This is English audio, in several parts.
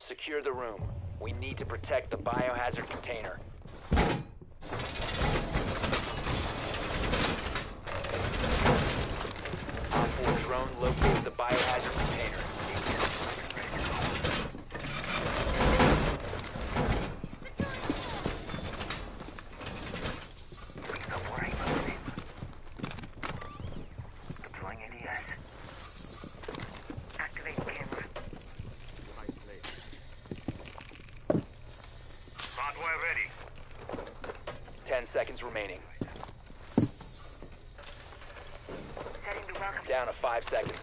Secure the room. We need to protect the biohazard container. Op 4 drone located the biohazard container. Don't worry about it. Deploying ADS. Activate camera. Device placed. Hardware ready. 10 seconds remaining. Setting the welcome. Down to 5 seconds.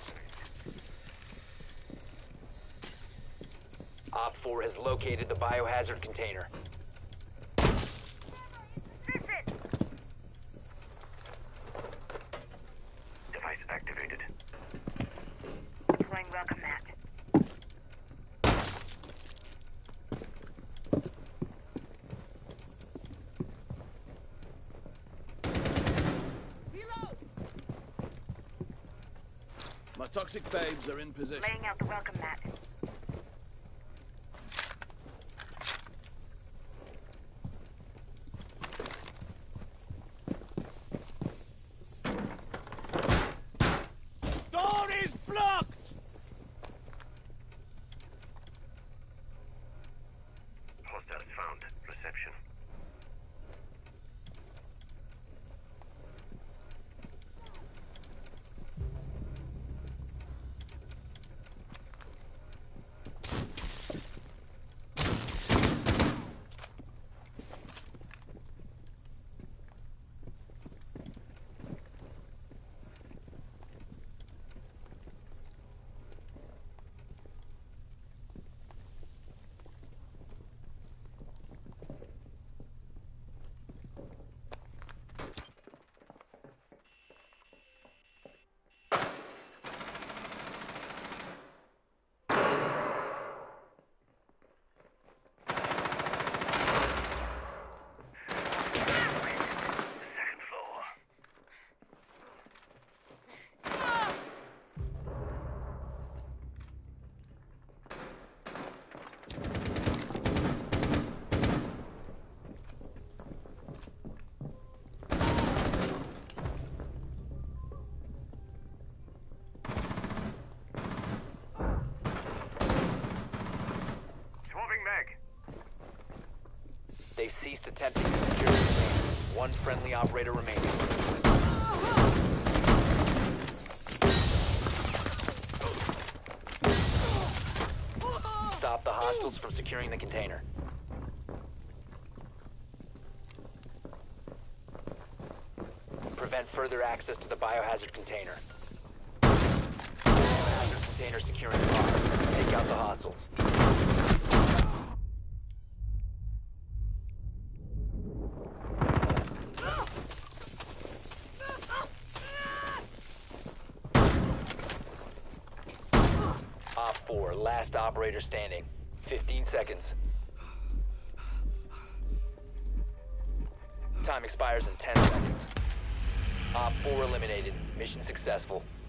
Op 4 has located the biohazard container. Device activated. Deploying welcome mat. My toxic babes are in position. Laying out the welcome mat. Door is blocked! Hostiles found. Reception. Second floor. Swapping mag. They ceased attempting to secure the container. One friendly operator remaining. Stop the hostiles from securing the container. Prevent further access to the biohazard container. Biohazard container securing the bar. Take out the hostiles. Op 4, last operator standing. 15 seconds. Time expires in 10 seconds. Op 4 eliminated. Mission successful.